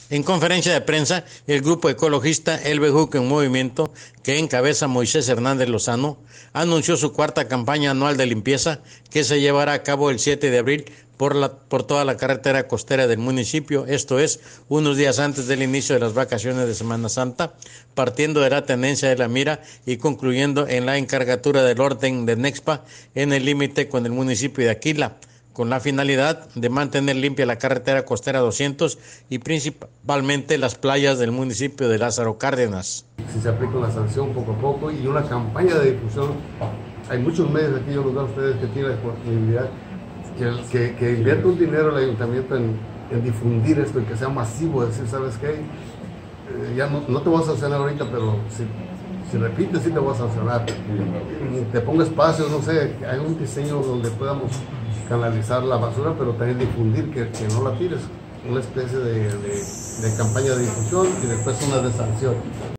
En conferencia de prensa, el grupo ecologista El Bejuco en Movimiento, que encabeza Moisés Hernández Lozano, anunció su cuarta campaña anual de limpieza que se llevará a cabo el 7 de abril por toda la carretera costera del municipio, esto es, unos días antes del inicio de las vacaciones de Semana Santa, partiendo de la tenencia de La Mira y concluyendo en la encargatura del orden de Nexpa en el límite con el municipio de Aquila, con la finalidad de mantener limpia la carretera costera 200 y principalmente las playas del municipio de Lázaro Cárdenas. Si se aplica una sanción poco a poco y una campaña de difusión, hay muchos medios aquí, yo los veo a ustedes que tienen la disponibilidad, que invierta un dinero el ayuntamiento en difundir esto y que sea masivo, decir, ¿sabes qué? Ya no te voy a sancionar ahorita, pero si repites sí te voy a sancionar. Te pongo espacios, no sé, hay un diseño donde podamos canalizar la basura, pero también difundir que no la tires, una especie de campaña de difusión y después una de sanción.